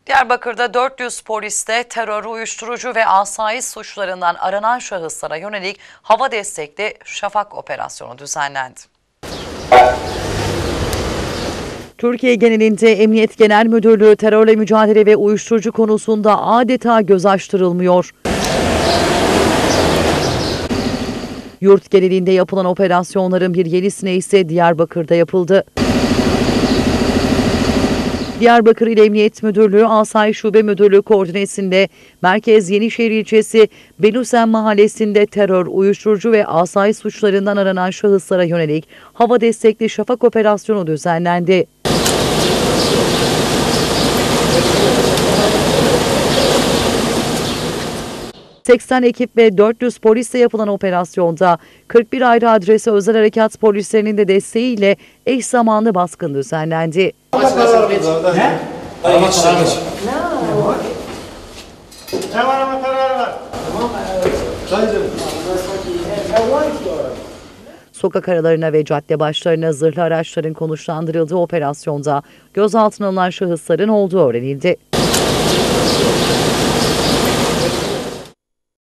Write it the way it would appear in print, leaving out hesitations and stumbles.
Diyarbakır'da 400 poliste terör, uyuşturucu ve asayiş suçlarından aranan şahıslara yönelik hava destekli Şafak operasyonu düzenlendi. Türkiye genelinde Emniyet Genel Müdürlüğü terörle mücadele ve uyuşturucu konusunda adeta göz açtırılmıyor. Yurt genelinde yapılan operasyonların bir yenisine ise Diyarbakır'da yapıldı. Diyarbakır İl Emniyet Müdürlüğü Asayiş Şube Müdürlüğü koordinesinde Merkez Yenişehir ilçesi Belusen mahallesinde terör, uyuşturucu ve asayiş suçlarından aranan şahıslara yönelik hava destekli Şafak operasyonu düzenlendi. ...80 ekip ve 400 polisle yapılan operasyonda 41 ayrı adrese özel harekat polislerinin de desteğiyle eş zamanlı baskın düzenlendi. Sokak aralarına ve cadde başlarına zırhlı araçların konuşlandırıldığı operasyonda gözaltına alınan şahısların olduğu öğrenildi.